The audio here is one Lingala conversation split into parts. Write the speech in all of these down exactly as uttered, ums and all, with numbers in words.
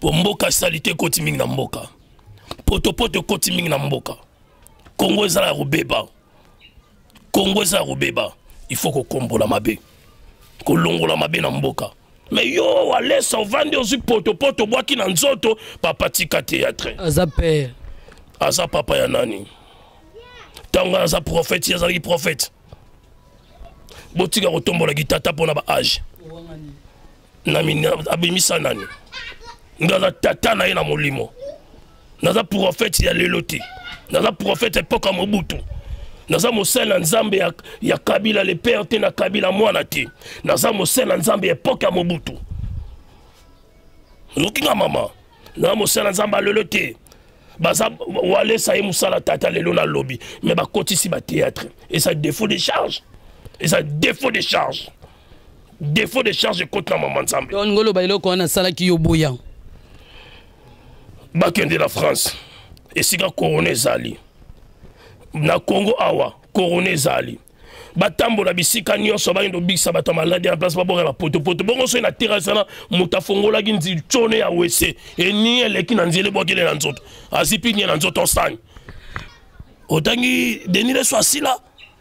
Po mboka salité koti mingi na mboka. Poto poto koti mingi na mboka. Congo ezala robeba. Congo ezala robeba. Il faut qu'on combo la mabe. Qu'on longo la mabe na mboka. Mais yo, allez, ça va aussi poto poto bois qui nan zoto papa tika théâtre. Aza père. Aza papa ya nani. Tanga aza prophète, aza ki prophète. Botika kotombo la gitata pona ba âge. Nami abimisa nani. Ngaza tata na ina molimo. Naza prophète ya leloti. Naza prophète époque à Mobutu. Naza mosela nzambe ya, ya Kabila le père te na Kabila mwana te. Naza mosela nzambe époque à Mobutu. Lukinga mama. Naza mosela nzambe lelo te. Baza wale sa ye musala tata lelo na lobby. Mais ba kotisi ba théâtre. Et ça défaut de charge. Et ça défaut de charge. Défaut de charge contre na maman nzambe. On ngolo ba iloko na sala ki yoboya. Bakende la France. Et sika corona zali. Na Congo awa corona zali batambo na bisika nyonso ba ndo bikisa bato malade en place ba bora poto poto bongo so na terrasse na mutafongola ginzi chone ya wese e ni eleki na nzele bokele na nzoto azipi ni na nzoto sani otangi denile so asila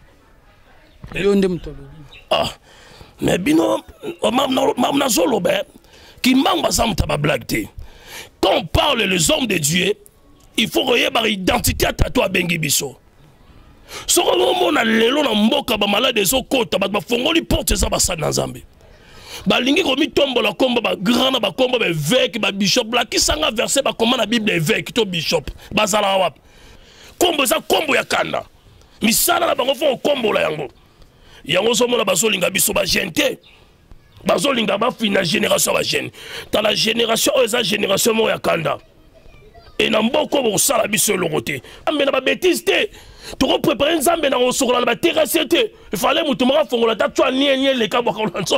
yo nde mtolo ah mais bino mam na zolo be ki mamba sa mutaba blague te. Quand on parle les hommes de Dieu, il faut regarder l'identité à toi bengi biso. So ko mona lelo na mboka ba malade zo kota ba fongoli porte za basana nzambe. Ba lingi ko mitombola komba ba grand ba komba ba évêque ba bishop la ki sanga verset ba komana Bible évêque to bishop bazala wap. Kombo za kombo ya kanda. Misala na bango fo kombo la yango. Yango so mona bazo linga biso ba gente. Bazo linga ba fina génération ba jeune. Dans la génération eza génération mo ya kanda. Et na mboko bo sala biso lokote. Amena ba bêtise te. Tu vas préparer un zambé dans le terrasse. Il fallait que tu me fasses la tu as nié les câbles.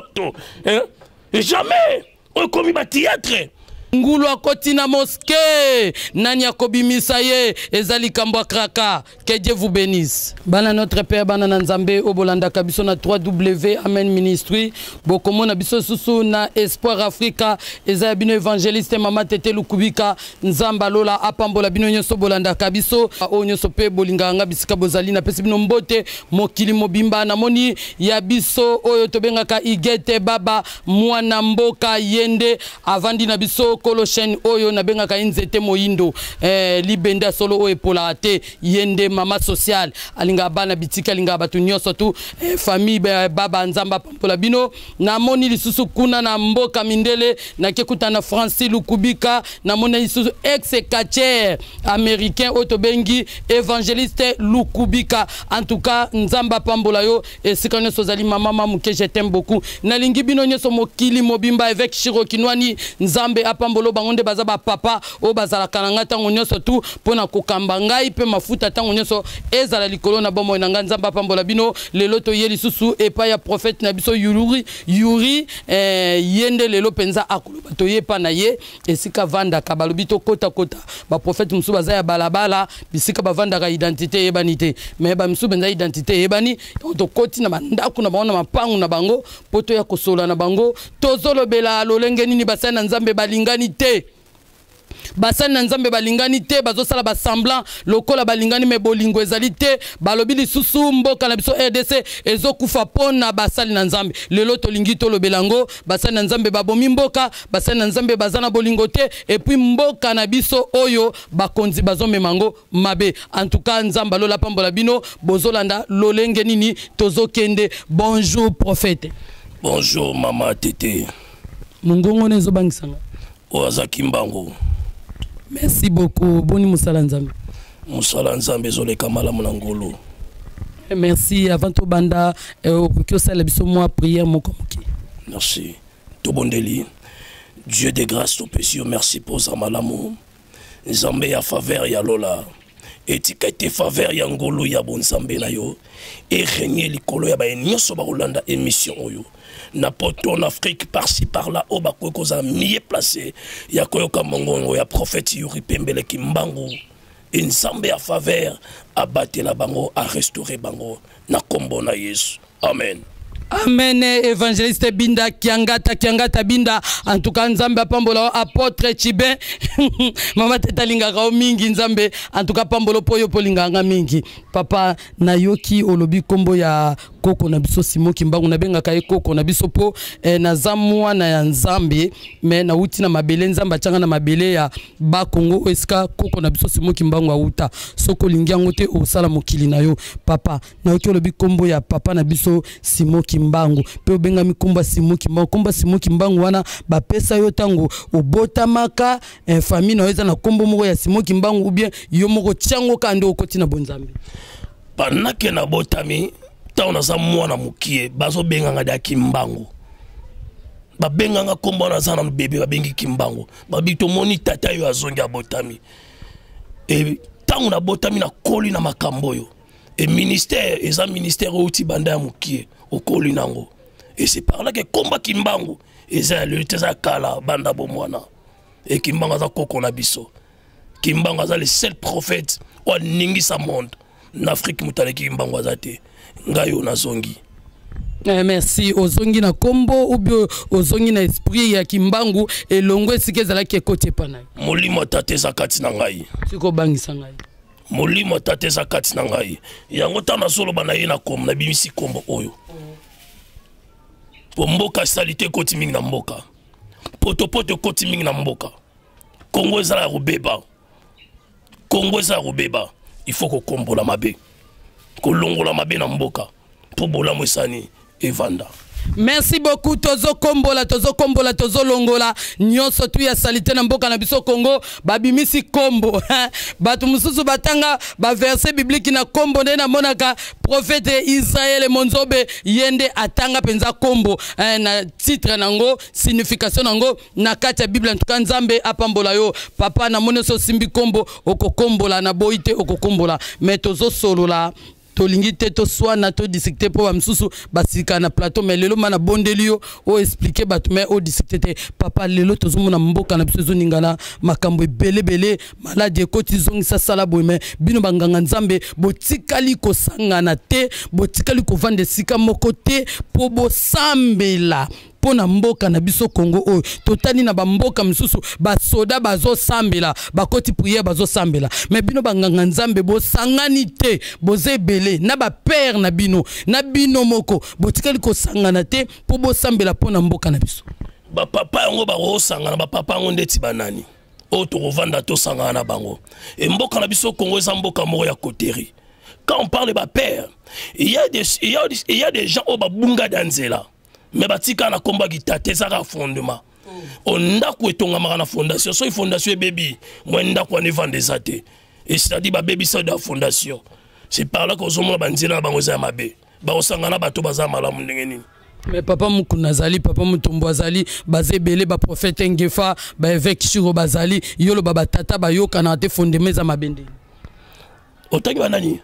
Et jamais on commis un théâtre. Ngulu akoti na mosquée nani akobimisa ye ezali kambwa kraka. Que Dieu vous bénisse. Bana notre père bana nzambe obolanda kabiso na trois W Amen Ministry bokomo na biso susu na Espoir Africa ezali bino évangéliste mama tete lukubika nzamba lola apambola bino nyoso bolanda kabiso o nyoso pe bolinganga bisika bozali na pesi bino mbote mokili mobimba na moni ya biso oyo tobengaka igete baba mwana mboka yende avandi na biso Colochen oyo na bengaka inzete moyindo eh, libenda solo oyo epola te yende mama social alinga bana bitika alinga batu nyoso tu eh, famille baba nzamba pampola bino na moni lisusu kuna na mboka mindele na kekuta na Francis Lukubika na moni lisusu ex catcher américain otobengi évangéliste Lukubika. En tout cas nzamba pambola yo esikane sozali mama mamu que je t'aime beaucoup na lingi bino nyoso mokili mobimba avec Shirokinwani nzambe apambola bolo bangonde baza ba papa o bazala kananga tango nyoso tu pona kokamba ngai pe mafuta tango nyoso ezala likolo na bomo na nzamba pambola bino lelo to yeli susu epa ya prophète na biso yuri yuri eh, yende lelo penza akoloba to yepa na ye esika vanda ka balobito kota kota ba prophète musu baza ya balabala bisika bavanda ka identité ebanité mais ba musu benza identité ebani to koti na bandako na bango na mapangu na bango poto ya kosola na bango tozolo bela lolenge nini basana nzambe balingani te basana nzambe balingani te bazo sala ba semblant lokola balingani me bolingo ezali te balobi lisusu mboka na biso R D C ezokufa pona basali na nzambe lelo tolingi to lobelango basana nzambe babomi mboka basana nzambe bazana bolingo te et puis mboka na biso oyo bakonzi bazo memango mabe. En tout cas nzamba lola pambola bino bozolanda lolenge nini tozokende. Bonjour prophète. Bonjour mama tete. Mungongo nezo bangisanga Oazaki mbango. Merci beaucoup. Boni musala nzambe. Musala nzambe zole kamala munangolo. Merci. Avant tout banda que ça la biso moi prière mon komuki. Merci. To bondeli. Dieu de grâce to pesio merci pour zamalamu. Nzambe ya faveur ya lola. Etikete faveur ya ngolo ya bonzambe na yo. Et régner likolo ya ba nyoso ba Rolanda émission oyo. Na poto en Afrique par-ci par-là au bako koza mieux placé ya koyoka mongongo ya prophète Yuri Pembele Kimbangu nzambe a faveur a battre la bango a restaurer bango na kombo na Yesu. Amen. Amen. Évangéliste Binda Kiangata Kiangata Binda. En tout cas, Nzambe apambola apôtre Chibin. Mama teta lingaka mingi Nzambe. En tout cas, pambolo poyo polinganga mingi. Papa nayoki olobi kombo ya koko na biso Simo Kimbangu na benga kai koko na biso po eh, na zamwa na ya Nzambe me na uti na mabele Nzamba changa na mabele ya ba Kongo eska koko na biso Simo Kimbangu auta soko lingi yango te osala mokili na yo papa nayoki olobi kombo ya papa na biso Simo Kimbangu pe obenga mikumba Simo Kimbangu komba Simo Kimbangu wana ba pesa yo tango obotamaka eh, famille na eza na kombo moko ya Simo Kimbangu ou bien yo moko tiango kande okoti na bonzambe panake na botami ta na sa mwana mukie bazo benganga da Kimbangu ba benganga kombo na sa na bébé ba bengi Kimbangu ba bito moni tata yo azongi abotami e tango na botami na koli na makambo yo et ministère eza ministère outi banda ya mukie okoli nango et c'est par là que komba Kimbangu eza le teza kala banda bo mwana et Kimbangu za koko na biso Kimbangu za le seul prophète o ningi sa monde en Afrique mutale Kimbangu azate ngayo na zongi. Eh, merci ozongi na kombo ou bien ozongi na esprit ya Kimbangu elongo esike zala ke kote pana molimo tate zakati na ngai siko bangisa ngai molimo tate zakati na ngai yango tana solo bana ye na kom na bimisi kombo oyo po mboka salite koti mingi na mboka poto poto koti mingi na mboka Kongo ezala rubeba Kongo ezala rubeba il faut ko kombo la mabe ko longo la mabe na mboka po bola mwesani evanda. Merci beaucoup tozo kombola tozo kombola tozo longola nyonso tu ya salite na mboka na biso Kongo babimisi kombo batu mususu batanga ba verset biblique na kombo nde na monaka prophète Israël Monzobe yende atanga penza kombo eh, na titre nango signification nango na kati ya Bible en tout cas Nzambe apambola yo papa na moneso simbi kombo okokombola na boite okokombola mais tozo solola tolingi te to swana to discuter po ba msusu basika na plateau mais lelo mana bondelio o expliquer batu mais o discuter te papa lelo tozomona mboka na biso ningana makambo ebele bele malade ekoti zongisa sala boime bino banganga Nzambe botikali ko sangana te botikali ko vande sika moko te po bo sambela pona mboka na biso Kongo oyo totani na bamboka misusu ba soda bazo sambela bakoti prière bazo sambela mais bino banganga Nzambe bo sangani te boze belé na ba père na bino na bino moko botikali ko sangana te po bo sambela pona mboka na biso ba papa yango ba ro sangana ba papa yango ndeti banani o to rovanda to sangana na bango et mboka na biso Kongo eza mboka moko ya koteri quand on parle de ba père il y a des il y a il y a des gens au ba bunga danzela mais batika na komba gitate saka fondement on ndako etonga na fondation so fondation baby moi ndako ne vendre zate et c'est-à-dire ba baby ça de fondation c'est par là que ozomona banzela bango za mabe ba osangana bato baza malamu ndenge nini mais papa mukuna zali papa mutombo azali bazebele ba prophète Ngefa ba évêque Shiro bazali yolo baba tata ba yoka na te fondement za mabende otangi banani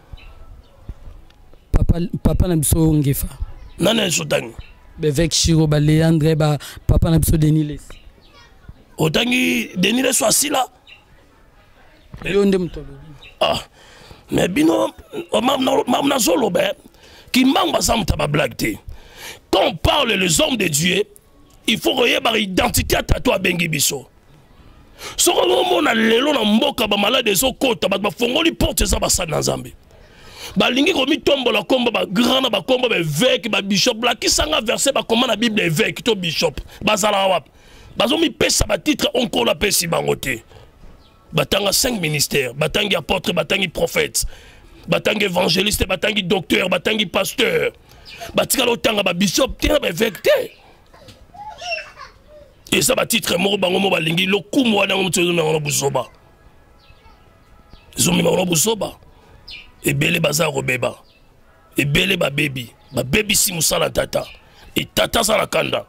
papa papa na biso Ngefa nana sotangi avec Shiro ba Leandre ba papa na biso Deniles otangi Deniles asila yo nde mutolo ah mais bino mam na solo be Kimbangu basam taba blague te quand on parle les hommes de Dieu il faut regarder l'identité à toi bengi biso so ko na lelo na mboka ba malade zo kota ba fongoli porte za ba sana Nzambe balingi komi tombo la kombo ba grand ba kombo ba évêque ba bishop la ki sanga verset ba comment la Bible évêque to bishop bazala wap bazomi pesa ba titre onko la pesi bangote batanga cinq ministères batangi apôtre batangi prophète batangi évangéliste batangi docteur batangi pasteur batika lo tanga ba bishop te ba évêque te et ça ba titre mo bango mo balingi lo kumo wana mo tsozo na busoba zomi na busoba et belé bazar robeba et belé ba baby ba baby si musala tata et tata sala kanda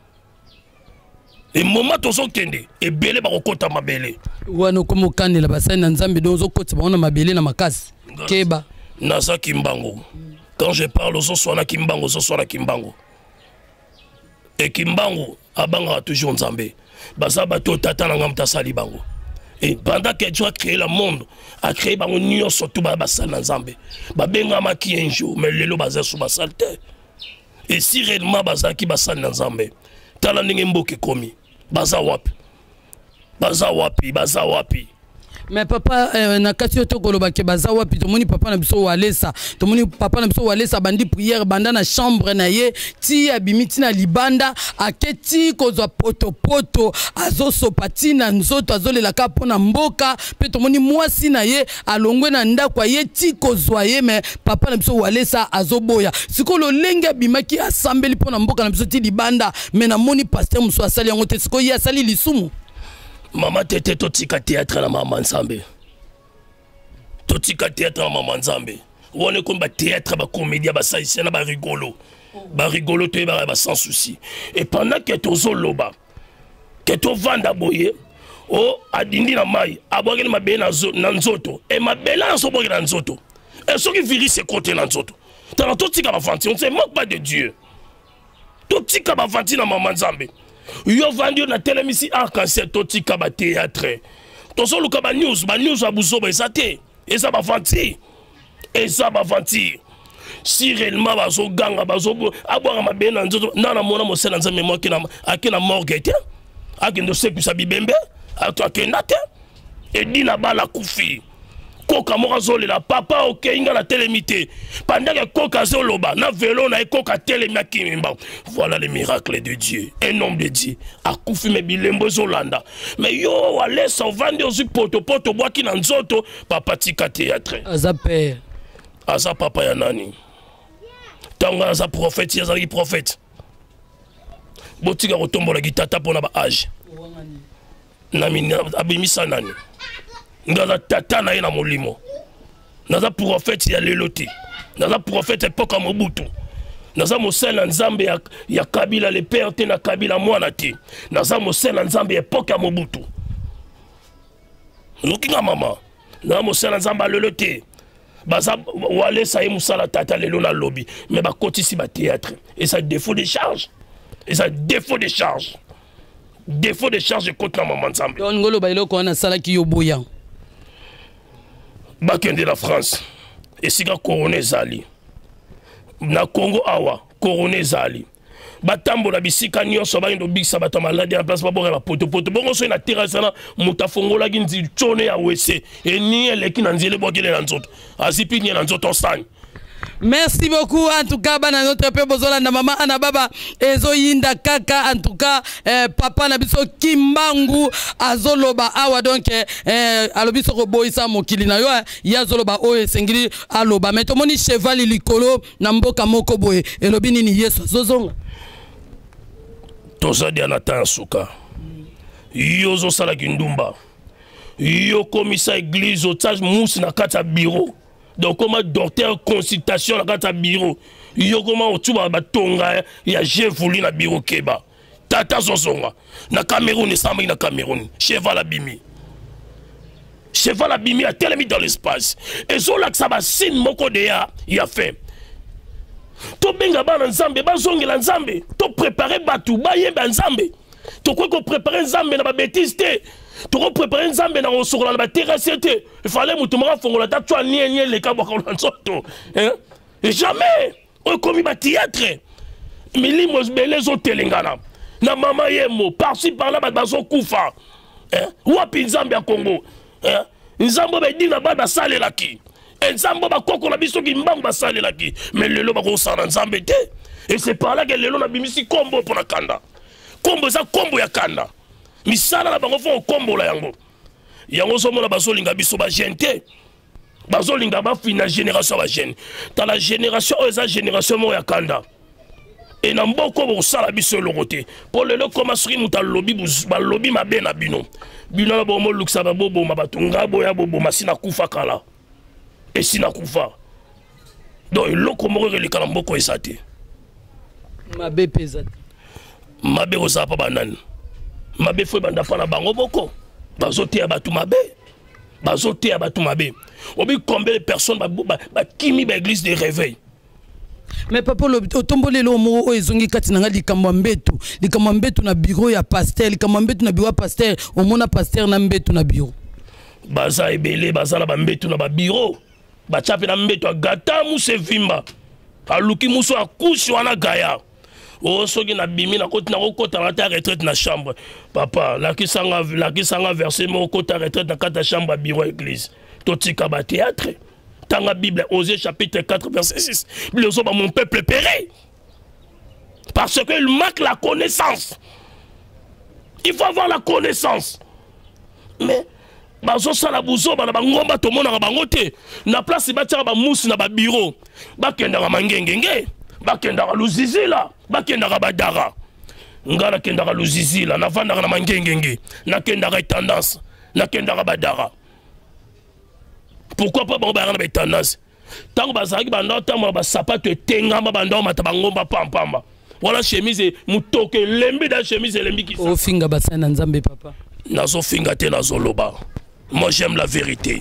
et moment tozo kende et belé ba kokota mabele wana komo kandela basai na Nzambe dozo kota ba ona mabele na makasi keba nasa Kimbangu quand je parle so so na Kimbangu so so na Kimbangu et Kimbangu abanga toujours Nzambe basa bato tata na ngamta sali bango. Et pendant que Dieu a créé le monde, a créé l'union surtout dans Nzambe. Babenga maki un jour, mais lelo bazé sous basalte. et si réellement bazaki basali na nzambe tala ndenge mboka komi baza wapi baza wapi baza wapi. Mais papa euh, na kati to koloba ke baza wapi tomoni papa na biso walesa tomoni papa na biso walesa bandi prière banda na chambre na ye ti abimiti na libanda aketi kozwa poto poto azo sopati na nzoto azolela ka pona mboka pe tomoni mwasi na ye alongwe na ndakwa ye ti kozwa ye mais papa na biso walesa azoboya sikolo lenge bimaki asambeli pona mboka na biso ti libanda mais na moni pasteur muso asali yango te siko ye asali lisumu. Maman tete totika théâtre na maman nzambe totika théâtre na maman nzambe wone ko ba théâtre ba comédie ba saïsien na ba rigolo ba rigolo to ba ba sans souci et pendant que tozo loba que to vanda boye o adindi na mai aboke na mabe na nzoto et mabela na so boke na nzoto et ce qui virus c'est côté na nzoto tant totika ba fanti on se moque pas de Dieu totika ba fanti na maman nzambe. Yo vendu na télémisi arc-en-ciel totika ba théâtre. Tozo luka ba news, ba news abuzo ba esate. Et ça ba fanti. Et ça ba fanti. Si réellement bazo ganga bazo aboira ma bena nzoto na na mona mosela nzambe mo ki na akina morgue. Akendo seku sa bibembe, ato akenda te. Et dina bala kufi. Koka morazo la papa ok inga la télémité pendant que koka zoloba na vélo na koka télémia kimimba. Voilà les miracles de Dieu un homme de Dieu akufi me bilembo zolanda mais yo wale sa vande ozu poto poto boaki na nzoto papa tika théâtre aza père aza papa ya nani tanga aza prophète ya zali prophète botika kotombola kitata pona ba âge na mina abimisa nani Naza tata na ina molimo. Naza prophète ya leloti. Naza prophète époque Mobutu. Naza mosela nzambe ya, ya Kabila le père te na Kabila mwana te. Naza mosela nzambe époque Mobutu. Lukinga mama. Naza mosela nzambe leloti. Baza wale sa ye musala tata lelo na lobby. Mais ba kotisi ba théâtre. Et ça défaut de charge. Et ça défaut de charge. Défaut de charge contre na maman nzambe. On ngolo ba iloko na sala ki yoboya. Bakende la France et sika corona zali na Congo awa corona zali batambo na bisika nyonso ba ndo bikisa bato malade en place ba bonga ba poto poto bongo so na terrasse na mutafongola ginzi chone ya wese et ni eleki na nzele bokele na nzoto azipi ni na nzoto sang. Merci beaucoup en tout cas bana notre père bozola na mama ana baba ezo yinda kaka en tout cas eh, papa na biso Kimbangu azoloba awa donc eh, alobi soko boisa mokili na yo ya zoloba o esengili aloba mais tomoni cheval likolo na mboka moko boye elobi nini Yesu zozonga tozadi anata suka yo zo sala kindumba yo komisa église au tsage musi na kata bureau. Donc comment docteur consultation na kata bureau yo comment otuba batonga ya j'ai voulu na bureau keba tata zozonga na Cameroun samba na Cameroun cheval abimi cheval abimi a tellement mis dans l'espace et zo la ça ba sin moko de ya ya fait to benga ba nzambe ba zongela nzambe to préparer batu ba yeba nzambe to ko ko préparer nzambe na ba bêtise te tu peux préparer un zambé dans le sol, la terrasse, il fallait que tu me fasses la tête, tu as nié les cas, jamais, on commis un théâtre. Mais les mots, les autres, na maman yemo, par-ci par-là, bazo koufa. Ou à Pinzambe à Congo. Nzambo ba dit na ba sale la ki. Nzambo ba koko na biso ki mbangu ba sale la ki. Mais le lo ba ko sana nzambe te. Et c'est par là que le lo na bimisi kombo pour na kanda. Kombo za kombo ya kanda. Misala na bango fo kombo la yango yango so mona baso linga biso ba gente baso linga ba fina génération ba jeune dans la génération eza génération mo ya kanda et na mboko bo sala biso lokote pour le lo commencer muta lobby ba lobby mabe na bino bino na bo mo luksa ba bobo mabatunga boya bobo masina kufa kala et sina kufa donc le ko mo relika na mboko esate mabe pesate mabe o sa pa banani mabe fwe banda pana bango boko bazote ya batu mabe bazote ya batu mabe obi combien de personnes ba ba kimi ba église de réveil. Mais papa lo otombole lo mo o ezongi kati na likambo mbetu likambo mbetu na bureau ya pasteur likambo mbetu na bureau ya pasteur o mona pasteur na mbetu na bureau baza ebele baza na ba mbetu na ba bureau ba chape na mbetu agata mu se vimba aluki muso akushi wana gaya o soki na bimi na koti na kokota na ta retraite na chambre papa la kisanga la kisanga verset mo kota retraite na kata chambre bureau église totika ba théâtre tanga Bible Osée chapitre quatre verset six le soba mon peuple périt parce qu'il manque la connaissance. Il faut avoir la connaissance. Mais bazo sala buzo bana bangomba to mona ba bangote na place ba tia ba mousse na ba bureau ba kenda ga mangengenge ba kenda ga luzizila ba kenda ga badara ngala kenda ga luzizila na vanda na mangengenge na kenda ga tendance na kenda ga badara. Pourquoi pas ba ba na tendance tango bazaki banda tango ba sapato tengamba banda mata bangomba pampamba. Voilà chemise mutoke lembi da chemise lembi qui o finga basana nzambe papa nazo finga te nazo loba. Moi j'aime la vérité.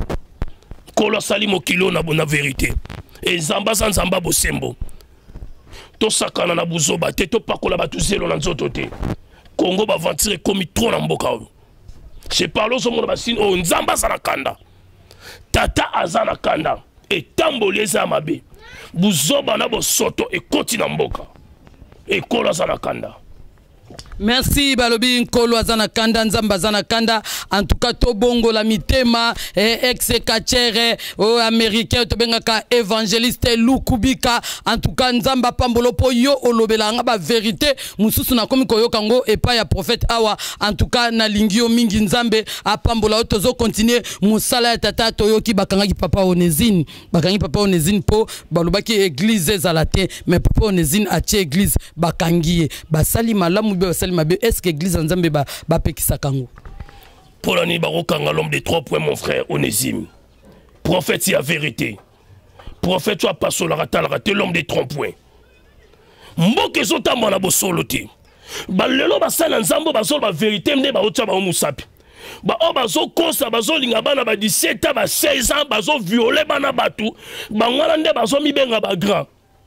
Kolo sali mo kilo na bona vérité et zamba sans zamba bosembo to sakana na buzoba te to pakola batu zelo na nzoto te Congo ba ventire komi trop na mboka. Je parle au monde basine o nzamba sana kanda tata azana kanda et tamboleza mabe buzoba na bo soto et continue mboka. Et Kolo Zanakanda. Merci Balobi Nkolo Azana Kanda Nzamba Azana Kanda en tout cas to bongo la mitema eh, ex kachere o américain to bengaka évangéliste Lukubika en tout cas Nzamba pambolo po yo olobelanga ba vérité mususu na komi koyo kango et pas ya prophète awa en tout cas na lingio mingi Nzambe a pambola tozo continuer musala tata toyoki bakanga ki papa Onésine bakangi papa Onésine po balobaki église zalate mais papa Onésine a tie église bakangi basali malamu be basali est-ce que l'église en Zambé ba ba pekisa kango pour l'année barokanga l'homme des trois points mon frère Onésime prophète c'est la vérité prophète tu as pas sur la rata la raté l'homme des trois points mboke zota mwana bosolo te ba lelo ba sala nzambo ba solo ba vérité mne ba otya ba musapi ba o ba zo kosa ba zo linga bana ba dix-sept ans ba seize ans ba zo violer bana batu ba ngala nde ba zo mi benga ba grand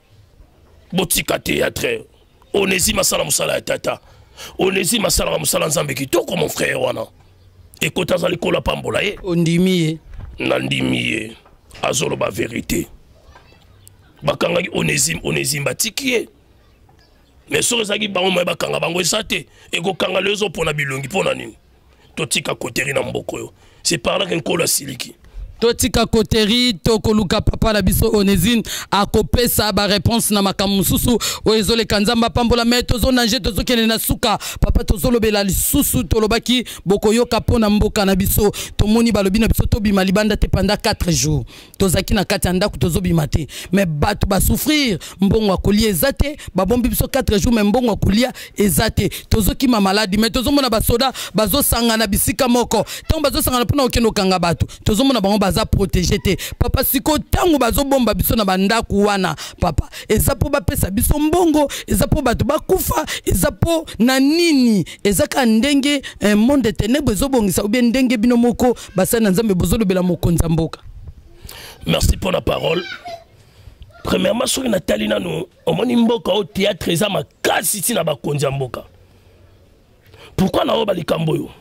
botika théâtre Onésime asala musala tata Onésime asala musala nzambe kitoko mon frère wana ekota zali kola pambola ye ondimiye nandimiye azolo ba vérité bakangaki Onésime Onésime batikiye mais so ezaki bango moye bakanga bango esate ekokanga lezo pona bilongi pona nini totika koteri na mboko yo c'est par là qu'un kola siliki totika koteri tokoluka papa la biso Onésime akopesa ba réponse na makamususu o ezole kanzamba pambola mais tozo nanger tozo kene na suka papa tozo lobela lisusu tolobaki bokoyoka pona mboka na biso tomoni balobi na biso tobima libanda te pendant quatre jours tozaki na kati ndako tozo bimate mais batu ba souffrir mbongo akolia ezate babombi biso quatre jours mais mbongo akolia ezate tozo ki ma maladie mais tozo mona ba soda bazo sanga na bisika moko tant bazo sanga na pona okeno kanga batu tozo mona bango baza protéger te papa siko tango bazo bomba biso na bandaku wana papa ezapo ba pesa biso mbongo ezapo batu bakufa ezapo na nini ezaka ndenge un monde de ténèbres ezobongisa ou bien ndenge bino moko basana nzambe bozolo bela mokonza mboka. Merci pour la parole. Premièrement sur Nathalie nano omoni mboka au théâtre eza makasi ti na bakonza mboka. Pourquoi na oba likambo yo?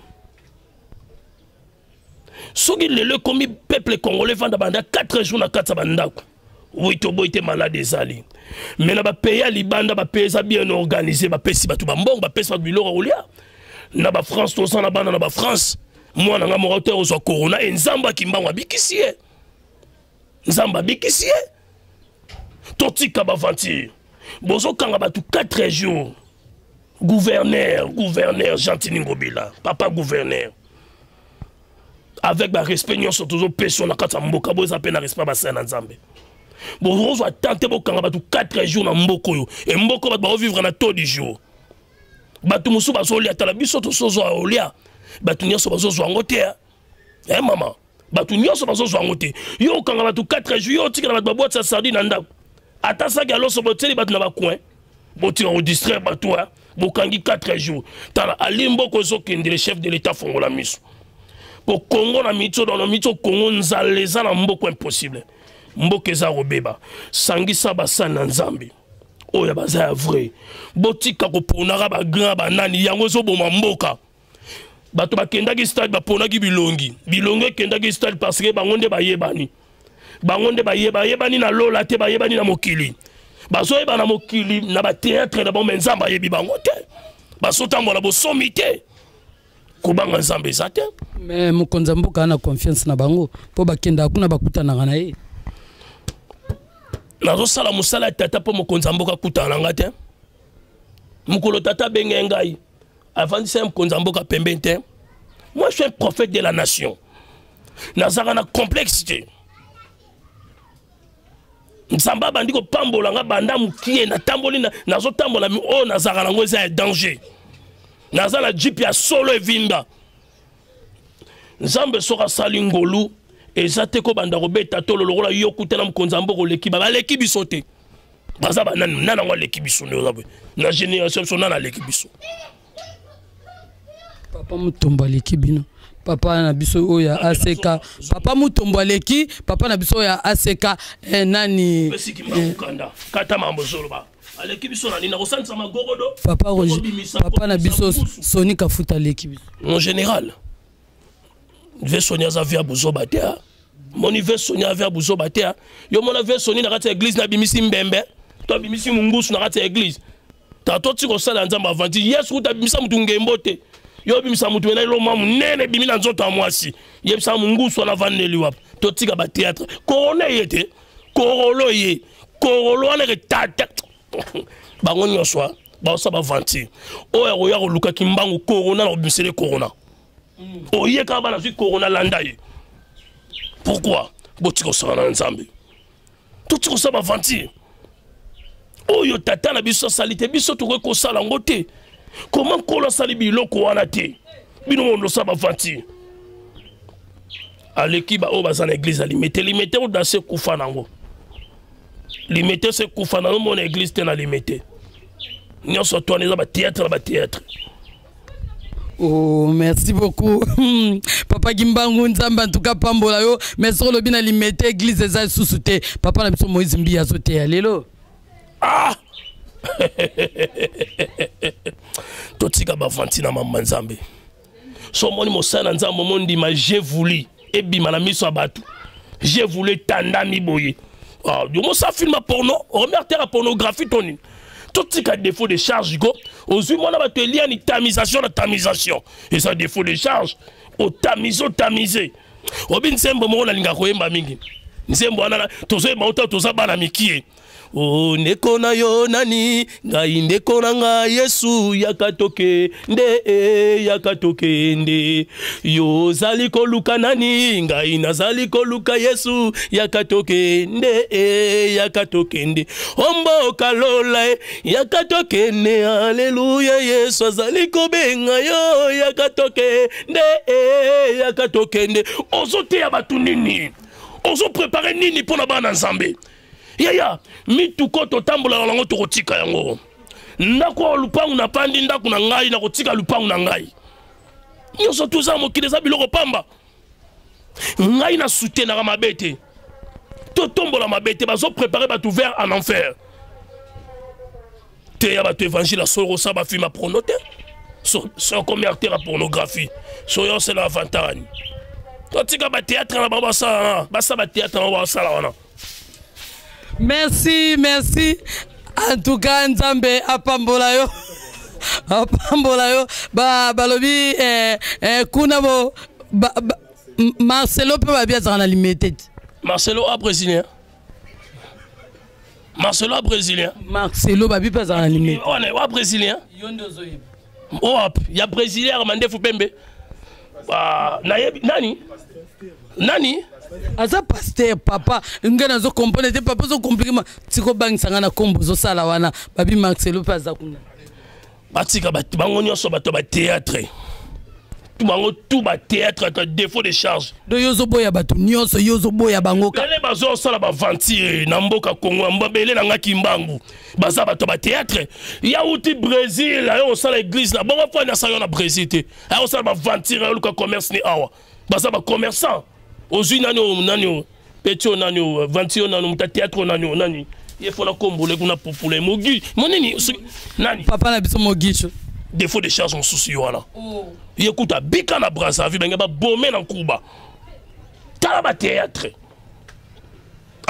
Soki le commis peuple congolais vanda banda quatre jours na katsa bandako. Oui to boy te malade ezali. Mais na ba pays libanda ba pays bien organisé ba pesi batu ba mbongo ba pesi ba biloko olia. Na ba France to sana bana na ba France. Moi na nga mo hotel ozo corona e nzamba kimbango bikisie. Nzamba bikisie. Totika ba ventir. Bozo kanga batu quatre jours. Gouverneur, gouverneur Gentini Ngobila, papa gouverneur. Avec le respect, nous sommes toujours personnes à quatre mboka, vous avez un respect à la Nzambe. Vous avez tenté de quatre jours dans Mboko, et Mboko va vivre dans tout du jour. Batu musu baso lia talabiso to sozo olia. Batu nyoso baso zo ngote. Eh maman. Batu nyoso baso zo ngote. Yo kanga batu quatre jours yo tika na batu boîte sa sardine ndako. Ata sa ga loso boteli batu na ba coin. Boti on distraire batu ha. Bokangi quatre jours. Tala alimbo ko zo kende le chef de l'état fongola miso. Pour Congo na mito dans le mito Congo nzaleza na mboko impossible. Mboko eza robeba. Sangisa basana nzambi. Oya baza ya vrai. Botika ko ponaka ba grand ba nani yango zo boma mboka. Bato ba kendaki stade ba ponaki bilongi. Bilongi kendaki stade parce que bango nde ba yebani. bangonde bayeba yeba ni na lola te bayeba ni na mokili bazo yeba na mokili na ba théâtre na bon nzamba yebi bango te baso tambola bo somité kubanga nzambe ezate mais mukonza mboka na confiance na bango po bakenda kuna bakutana na ye nazo sala musala tata po mukonza mboka kutana nga te mukolo tata benge ngai avant c'est mukonza mboka pembe te. Moi je suis un prophète de la nation nazaka na complexité nzamba bandi ko pambola nga banda mukie na tamboli na nazo tambola mi o nazaka nango eza danger nazala jeep ya solo evinda nzambe soka sali ngolu eza te ko banda kobeta tolo lokola yokutela mukonza mboko leki ba leki biso te baza ba nani nana ngo leki biso ne ozabe na génération so nana leki biso papa mutomba leki bino papa na biso oya A C K papa mutomba leki papa na biso oya A C K eh, nani besiki makanda kata mambo zolo ba aleki biso nani na kosanisa magorodo papa papa na biso Soni Kafuta leki biso mon général ve Sonia za via buzo batea mon ve Sonia via buzo batea yo mon ve Soni na kati église na bimisi mbembe to bimisi mungusu na kati église ta to ti ko sala nzamba avanti yesu ta bimisa mutu ngembote yo bimisa mutu na lo mamu nene bimina nzoto amwasi yebisa mungusu na vaneli wap to tika ba théâtre korone yete korolo ye korolo na tata bango nyoswa ba sa ba vanti o ya roya luka kimbangu corona na bimisele corona o ye ka bana fi corona landaye pourquoi botiko sana nzambe tout tiko sa ba vanti o yo tata na biso salite biso to ko sala ngote comment ko sali biloko wana te bino mondo sa ba vanti aleki ba o bazana église alimete limete o danser kufa nango limete se kufa nango mon église te na limete nyonso to na ba théâtre ba théâtre. Oh, merci beaucoup. Papa Gimbangu nzamba en tout cas pambola yo mais sur le bina limete église eza susute papa na biso Moïse Mbia zote ya lelo. Ah totika ba fantina mama nzambe so moni mosana nzambe mondi ma j'ai voulu et bima na miso abatu j'ai voulu tanda mi boye ah yo mo sa film porno remercier la pornographie toni totika défaut de charge go ozui mona ba te lia ni tamisation na tamisation et ça défaut de charge au tamiso tamisé obin sembo mo na linga koyemba mingi nsembo ana tozo ma uta toza bana mikie. Oh ndeko na yo nani ngai ndeko na nga Yesu yakatoke nde e yakatoke nde yo zali koluka nani ngai nazali koluka Yesu yakatoke nde e yakatoke nde ombo kalola e yakatoke nde haleluya Yesu azali kobenga yo yakatoke nde e yakatoke nde ozote ya batu nini ozo préparer nini pona bana nzambe yaya mituko to tambola lango to kotika yango ndako lupangu na pandi ndako na ngai na kotika lupangu na ngai nyonso tuza mokili za biloko pamba ngai na soutien na mabete to tombola mabete bazo préparer ba tout vers en enfer te ya ba to évangile solo sa ba film pronoter so so commercer la pornographie so yo c'est l'avantage to tika ba théâtre na ba sa ba sa ba théâtre na ba sa la wana. Merci, merci. En tout cas, Nzambe apambola yo. Apambola yo. Ba balobi eh eh kunabo ba, ba Marcelo peut ba bien dans la limite. Marcelo a brésilien. Marcelo a brésilien. Marcelo ba bien dans la limite. On est wa brésilien. Yondo zoyib. Oh, il y a brésilien mande fupembe. Ba na nani? Nani? Aza pasteur papa ngana zo comprendre te papa zo compliquer tiko bang sangana kombo zo sala wana babi Marcelo paza kuna batika bat bango nyonso bato ba théâtre tout bango tout ba théâtre à défaut de charge do yozo boya bato nyonso yozo boya bango ka les bazo sala ba ventire na mboka Congo mbabele na ngaki mbangu baza bato ba théâtre ya uti Brésil ayo sala église na bongo fa na sa yo na Brésil te ayo sala ba ventire ayo ka commerce ni awa baza ba commerçant ozui nani nani petio nani ventio nani muta théâtre nani nani yefona kombole kuna popule mogi monini nani papa na biso mogicho défaut de charge mon souci wana oh yekuta bika na Brazzaville benga ba bomé na Kuba tala ba théâtre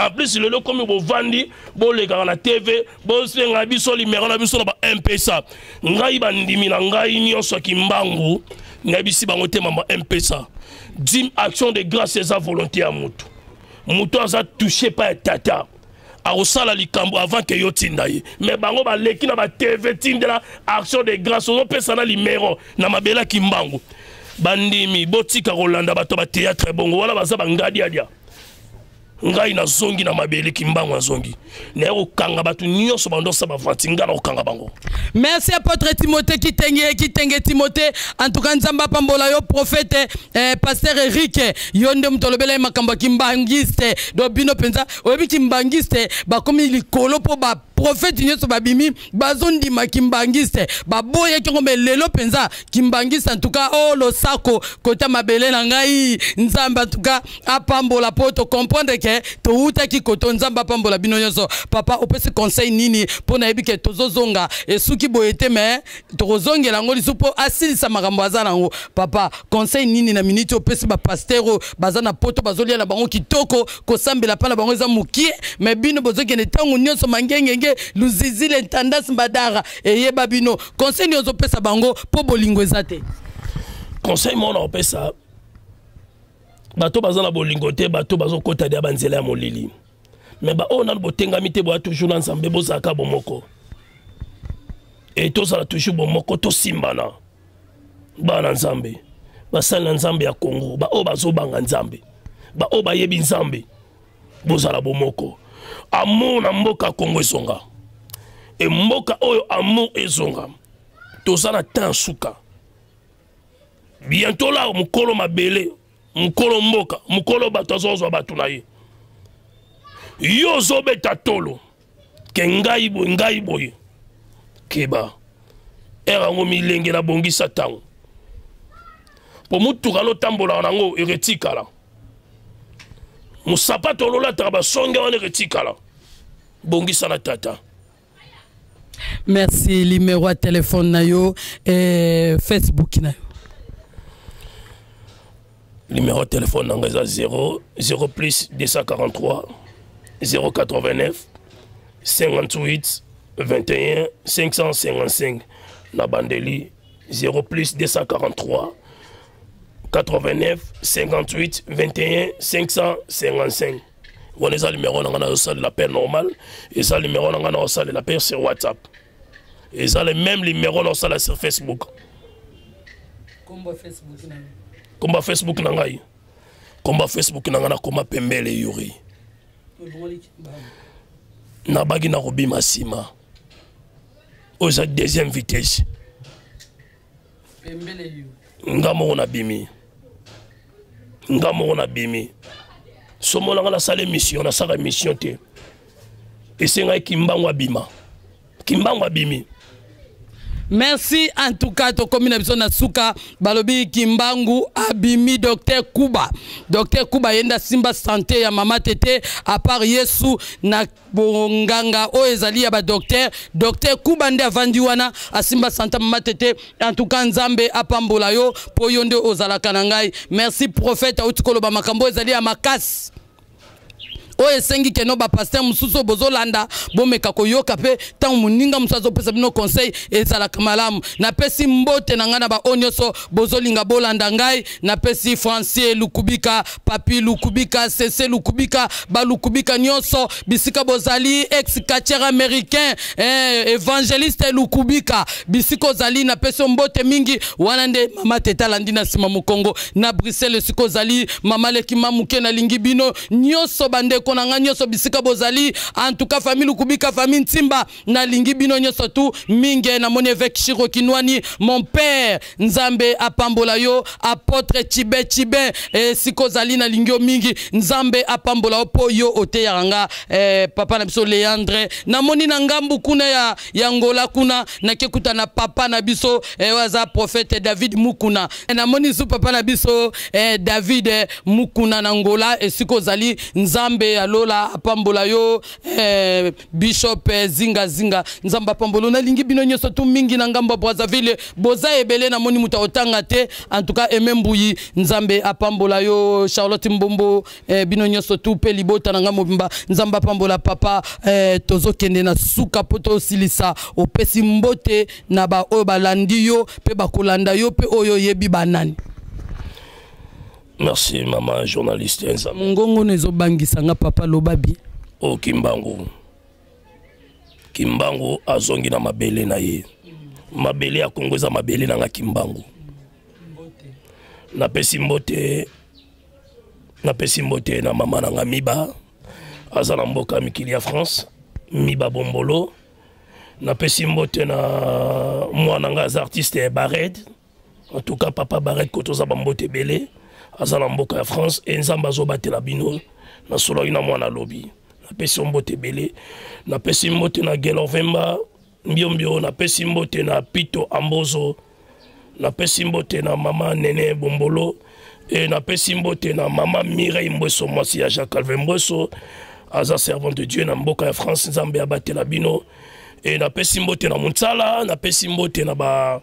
En plus, le lot comme vous vendez, vous les gars la T V, vous les gars biso numéro na biso na M P S A. Ngai bandimi na ngai nyonso kimbangu, ngabisi bango te mama M P S A. Dim action de grâce et sa volonté à mutu. Mutu a touché par tata. A osala likambo avant que yo tindaye. Mais bango ba leki na ba T V tindela action de grâce on pesa na numéro na mabela kimbangu. Bandimi botika Rolanda bato ba théâtre bongo wala baza bangadi adia. Ngai na zongi na mabele kimbangu na zongi. Na okanga batu nyonso bando sa ba vantinga na okanga bango. Merci apôtre Timothée Kitenge Kitenge Timothée en tout cas nzamba pambola yo prophète eh, pasteur Eric yonde mtolobela makamba kimbangiste do bino penza obi kimbangiste ba komi likolo po ba prophète nyonso babimi bazondi makimbangiste ba boye ngombe lelo penza kimbangiste en tout cas oh lo sako kota mabele na ngai nzamba en tout cas apambola po to comprendre que to uta ki koto nzamba pambola bino nyonso papa opesi conseil nini po na yebi ke tozozonga et suki boyete mais tozongela ngo lisupo asilisa makambo azana ngo papa conseil nini na minute opesi ba pasteur bazana poto bazolia na bango kitoko ko sambela pana bango za mukie mais bino bozokene tangu nyonso mangengenge luzizi l'intendance mbadara eyeba bino conseil nyonso pesa bango po bolingo ezate conseil mona opesa bato bazana bolingo te bato bazokota dia banzela ya molili mais ba on a botengami te bo toujours na nzambe bozaka bomoko et tout ça toujours bomoko to simbana bana nzambe basala nzambe ya Congo ba o bazobanga nzambe ba o bayebi nzambe bozala bomoko amour na mboka Congo esonga et mboka oyo amour esonga tozana tan suka bientôt là mukolo mabele mukolo mboka mukolo bato azozwa bato na ye yo zobeta tolo ke ngai boy ngai boy keba era ngo milenge na bongisa tango po mutu kalo tambola nango eretikala musapato lola taba songe wana eretikala bongisa na tata. Merci numéro à téléphone na yo et Facebook na yo. Numéro de téléphone nanga zéro zéro plus deux cent quarante-trois zéro quatre-vingt-neuf cinquante-huit vingt et un cinq cent cinquante-cinq na bandeli zéro plus deux cent quarante-trois quatre-vingt-neuf cinquante-huit vingt et un cinq cent cinquante-cinq. On est à numéro on a ça l'appel normal et ça numéro on a ça l'appel sur WhatsApp et ça le même numéro on a sur Facebook. Combat Facebook na Combat Facebook na ngai. Combat Facebook na ngana koma pembele yuri. Na bagi na robi masima. Oza deuxième vitesse. Pembele yu. Ngamo na bimi. Ngamo na bimi. Somo na ngana sale mission na sala mission te. Esenga kimbangwa bima. Kimbangwa bimi. Merci en tout cas to komina biso na suka balobi kimbangu abimi docteur Kuba docteur Kuba yenda simba santé ya mama tete à part Yesu na bonganga o ezali ya ba docteur docteur Kuba nde avandi wana a simba santé mama tete en tout cas nzambe apambola yo po yonde ozalaka na ngai. Merci prophète autikolo ba makambo ezali ya makasi o esengi keno ba pasteur mususu bozolanda bomeka koyoka pe tant muninga musazo pesa bino conseil ezala kamalamu na pesi mbote na ngana ba onyoso bozolinga bolanda ngai na pesi Français Lukubika Papi Lukubika Cc Lukubika ba Lukubika nyonso bisika bozali ex catcher américain eh, évangéliste Lukubika bisiko zali na pesi mbote mingi wana nde mama teta landina sima mu Congo na Bruxelles siko zali mama lekima muke na lingi bino nyonso bande konanga nyoso bisika bozali en tout cas famille Lukubika famille Ntimba na lingi bino nyoso tu minge na moni avec Shiro Kinwani mon père nzambe apambola yo apôtre Tibe Tibe e siko zali na lingio mingi nzambe apambola po yo ote yanga eh, papa na biso Leandre na moni na ngambu kuna ya yangola kuna na kekuta na papa na biso eh, waza prophète David Mukuna na moni su papa na biso eh, David eh, Mukuna na Angola e siko zali nzambe nzambe alola apambola yo eh, bishop eh, zinga zinga nzamba pambolo na lingi bino nyoso tu mingi na ngambo Brazzaville boza ebele na moni muta otanga te en tout cas emembuyi nzambe apambola yo Charlotte Mbombo eh, bino nyoso tu pe libota na ngambo bimba nzamba pambola papa eh, tozo kende na suka poto silisa opesi mbote na ba oyo balandi yo pe bakolanda yo pe oyo yebi banani. Merci maman journaliste nzambe. Ngongo nezo bangisa nga papa lobabi. O Kimbangu. Kimbangu azongi na mabele na ye. Mabele ya Kongo za mabele na nga Kimbangu. Na pesi mbote na pesi mbote na mama na nga Miba. Aza na mboka mikili ya France. Miba Bombolo. Na pesi mbote na mwana nga za artiste Bared. En tout cas papa Bared kotoza bambote belé. Aza na mboka ya France et nzamba zo batela bino na solo ina mwana lobi. Na pesi mbote belé. Na pesi mbote na Gelo Vemba. Mbio mbio na pesi mbote na Pito Ambozo. Na pesi mbote na mama Nene Bombolo. Et na pesi mbote na mama Mireille Mbweso mwasi ya Jacques Calvin Mbweso. Aza servante de Dieu na mboka ya France nzambe abatela bino. Et na pesi mbote na Mutsala, na pesi mbote na ba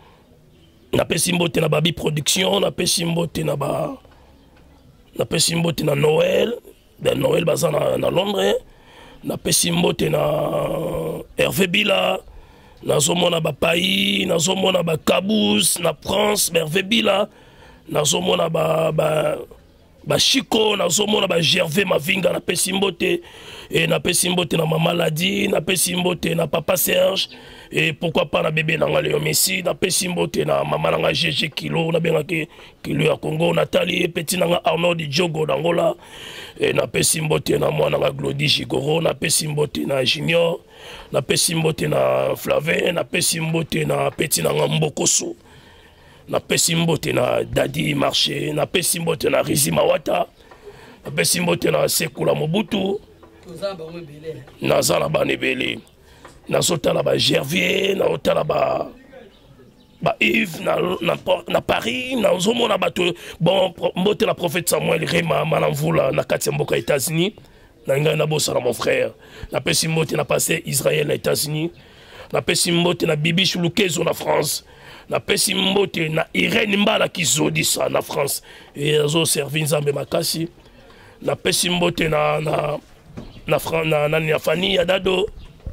na pesi mbote na Babi Production, na pesi mbote na ba na pesi mbote na Noël, de Noël baza na, na Londres, na pesi mbote na Hervé Bila, na zomona ba Pai, na zomona ba Kabous, na France, Hervé Bila, na zomona ba ba ba Chico, na zomona ba Gervais Mavinga na pesi mbote et na pesi mbote na mama Ladi, na pesi mbote na papa Serge et pourquoi pas na bébé na Léo Messi, na pesi mbote na mama na G G Kilo na benga ke Kilo ya Congo, Nathalie petit na Arnaud di Diogo d'Angola et na pesi mbote na mwana na Glody Jigoro, na pesi mbote na Junior, na pesi mbote na Flavin, na pesi mbote na petit na Mbokoso, na pesi mbote na Dadi Marché, na pesi mbote na Rizi Mawata, na pesi mbote na Sekula Mobutu, na zala ba nebele, na sotala ba Gervier, na otala ba ba Yves na na, na Paris, na zomona bato bon mbote la prophète Samuel Rema manamvula na kati mboka États-Unis, na ngai na bossa na mon frère, na pesi mbote na passé Israël na États-Unis, na pesi mbote na Bibi Chulukezo na France. Na pesi mbote na Irene Mbala Kizodisa na France et azo servi nzambe makasi. Na pesi mbote na na na Fran na na, na Fanny ya Dado.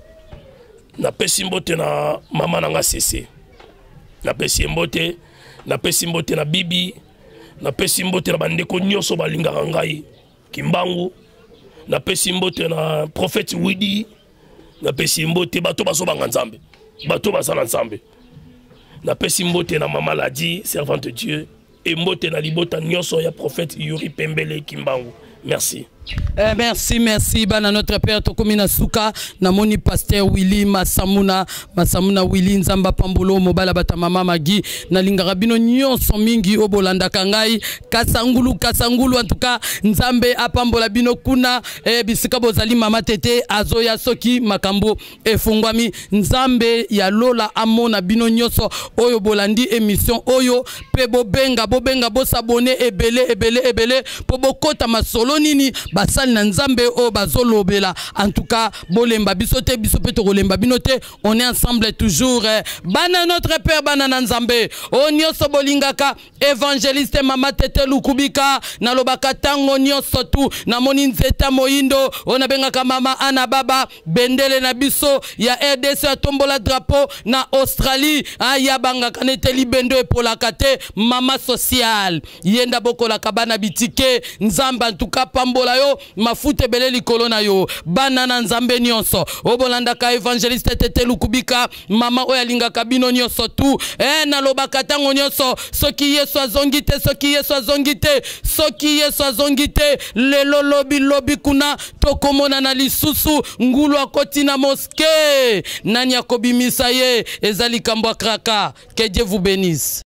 Na pesi mbote na mama na nga Cc. Na pesi mbote na pesi mbote na Bibi. Na pesi mbote na bandeko nyonso balingaka ngai Kimbangu. Na pesi mbote na prophète Widi. Na pesi mbote bato baso banga nzambe. Bato basala nzambe. Na pesi mbote na mama Ladi, servante de Dieu, et mbote na libota nyonso ya prophète Yuri Pembele Kimbangu. Merci. Eh, merci, merci. Bana notre père Tokomina Souka, namoni pasteur Willy Masamuna, Masamuna Willy Nzamba Pambolo, Mobala Bata Mama Magi, na lingarabino nyonso mingi obolanda kangai, Kasangulu, Kasangulu, en tout cas, Nzambe apambola bino kuna, eh, bisika bozali mama tete, azoya soki, makambo, efungwami, Nzambe ya lola amona bino nyonso, oyo bolandi émission, oyo, pe bobenga, bobenga, bo sabone, ebele, ebele, ebele, po bokota masolo nini, basal na nzambe o bazolobela. En tout cas bolemba bisote bisope to kolemba binote, on est ensemble toujours. eh. Bana notre père bana na nzambe o nyoso bolingaka évangéliste mama tete lukubika na lobaka tango nyoso tu na moni nzeta moindo ona bengaka mama ana baba bendele na biso ya R D C tombola drapeau na Australie aya banga kaneteli bendo epolaka te mama social yenda bokola kabana bitike nzamba en tout cas pambola yo mafute bele likolo na yo bana na nzambe nyonso obolanda ka évangéliste tete lukubika mama oya linga kabino nyonso tu eh na lobaka tango nyonso soki Yesu azongi te soki Yesu azongi te soki Yesu azongi te lelo lobi lobi kuna tokomona na lisusu ngulu akoti na moské nani akobimisa ye ezali kambwa kraka. Que Dieu vous bénisse.